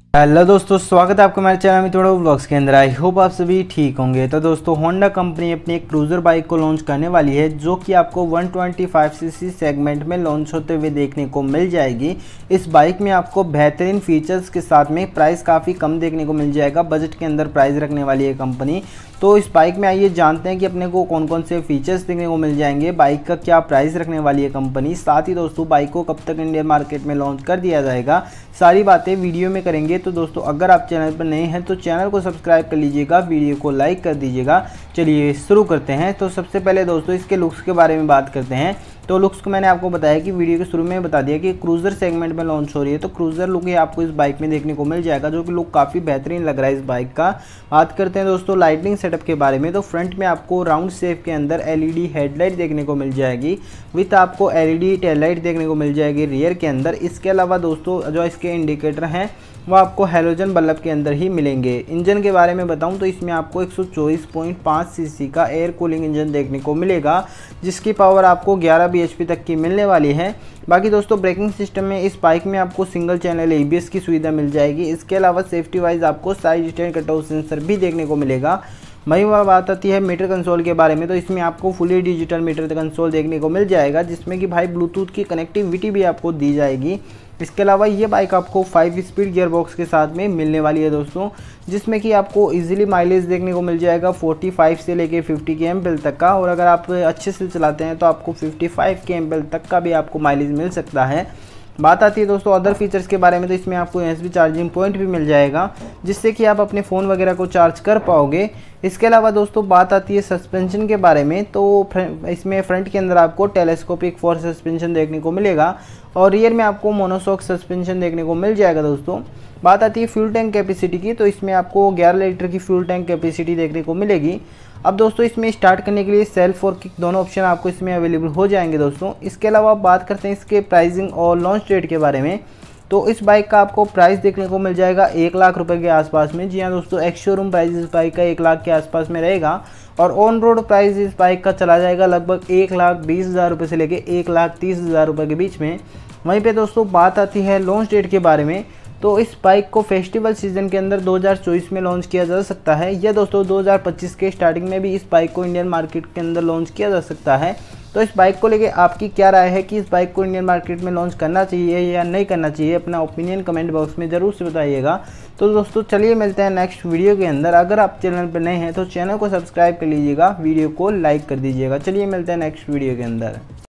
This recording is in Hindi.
हेलो दोस्तों, स्वागत है आपका हमारे चैनल में थोड़ा व्लॉग्स के अंदर। आई होप आप सभी ठीक होंगे। तो दोस्तों, होंडा कंपनी अपनी एक क्रूज़र बाइक को लॉन्च करने वाली है जो कि आपको 125 सीसी सेगमेंट में लॉन्च होते हुए देखने को मिल जाएगी। इस बाइक में आपको बेहतरीन फीचर्स के साथ में प्राइस काफ़ी कम देखने को मिल जाएगा। बजट के अंदर प्राइस रखने वाली है कंपनी। तो इस बाइक में आइए जानते हैं कि अपने को कौन कौन से फीचर्स देखने को मिल जाएंगे, बाइक का क्या प्राइस रखने वाली है कंपनी, साथ ही दोस्तों बाइक को कब तक इंडियन मार्केट में लॉन्च कर दिया जाएगा, सारी बातें वीडियो में करेंगे। तो दोस्तों, अगर आप चैनल पर नए हैं तो चैनल को सब्सक्राइब कर लीजिएगा, वीडियो को लाइक कर दीजिएगा। चलिए शुरू करते हैं। तो सबसे पहले दोस्तों इसके लुक्स के बारे में बात करते हैं। तो लुक्स को मैंने आपको बताया कि वीडियो के शुरू में बता दिया कि क्रूज़र सेगमेंट में लॉन्च हो रही है, तो क्रूज़र लुक ही आपको इस बाइक में देखने को मिल जाएगा, जो कि लुक काफ़ी बेहतरीन लग रहा है इस बाइक का। बात करते हैं दोस्तों लाइटिंग सेटअप के बारे में। तो फ्रंट में आपको राउंड शेप के अंदर एलईडी हेडलाइट देखने को मिल जाएगी, विथ आपको एलईडी टेल लाइट देखने को मिल जाएगी रियर के अंदर। इसके अलावा दोस्तों जो इसके इंडिकेटर हैं वो आपको हैलोजन बल्ब के अंदर ही मिलेंगे। इंजन के बारे में बताऊं तो इसमें आपको 124.5 सीसी का एयर कूलिंग इंजन देखने को मिलेगा, जिसकी पावर आपको 11 bhp तक की मिलने वाली है। बाकी दोस्तों ब्रेकिंग सिस्टम में इस बाइक में आपको सिंगल चैनल ABS की सुविधा मिल जाएगी। इसके अलावा सेफ्टी वाइज आपको साइड स्टैंड कटआउट सेंसर भी देखने को मिलेगा। वही वह बात आती है मीटर कंसोल के बारे में। तो इसमें आपको फुली डिजिटल मीटर कंसोल देखने को मिल जाएगा, जिसमें कि भाई ब्लूटूथ की कनेक्टिविटी भी आपको दी जाएगी। इसके अलावा ये बाइक आपको 5 स्पीड गियर बॉक्स के साथ में मिलने वाली है दोस्तों, जिसमें कि आपको इजीली माइलेज देखने को मिल जाएगा 45 से लेके 50 kmph तक का। और अगर आप अच्छे से चलाते हैं तो आपको 55 kmph तक का भी आपको माइलेज मिल सकता है। बात आती है दोस्तों अदर फीचर्स के बारे में। तो इसमें आपको USB चार्जिंग पॉइंट भी मिल जाएगा, जिससे कि आप अपने फ़ोन वगैरह को चार्ज कर पाओगे। इसके अलावा दोस्तों बात आती है सस्पेंशन के बारे में। तो इसमें फ्रंट के अंदर आपको टेलीस्कोपिक फोर्स सस्पेंशन देखने को मिलेगा और रियर में आपको मोनोशॉक सस्पेंशन देखने को मिल जाएगा दोस्तों। बात आती है फ्यूल टैंक कैपेसिटी की। तो इसमें आपको 11 लीटर की फ्यूल टैंक कैपेसिटी देखने को मिलेगी। अब दोस्तों इसमें स्टार्ट करने के लिए सेल्फ और किक दोनों ऑप्शन आपको इसमें अवेलेबल हो जाएंगे दोस्तों। इसके अलावा बात करते हैं इसके प्राइसिंग और लॉन्च डेट के बारे में। तो इस बाइक का आपको प्राइस देखने को मिल जाएगा 1 लाख रुपए के आसपास में। जी हाँ दोस्तों, एक्स शोरूम प्राइस इस बाइक का 1 लाख के आसपास में रहेगा और ऑन रोड प्राइस इस बाइक का चला जाएगा लगभग 1,20,000 रुपये से लेके 1,30,000 रुपये के बीच में। वहीं पे दोस्तों बात आती है लॉन्च डेट के बारे में। तो इस बाइक को फेस्टिवल सीजन के अंदर 2024 में लॉन्च किया जा सकता है, या दोस्तों 2025 के स्टार्टिंग में भी इस बाइक को इंडियन मार्केट के अंदर लॉन्च किया जा सकता है। तो इस बाइक को लेके आपकी क्या राय है कि इस बाइक को इंडियन मार्केट में लॉन्च करना चाहिए या नहीं करना चाहिए? अपना ओपिनियन कमेंट बॉक्स में ज़रूर से बताइएगा। तो दोस्तों चलिए मिलते हैं नेक्स्ट वीडियो के अंदर। अगर आप चैनल पर नए हैं तो चैनल को सब्सक्राइब कर लीजिएगा, वीडियो को लाइक कर दीजिएगा। चलिए मिलते हैं नेक्स्ट वीडियो के अंदर।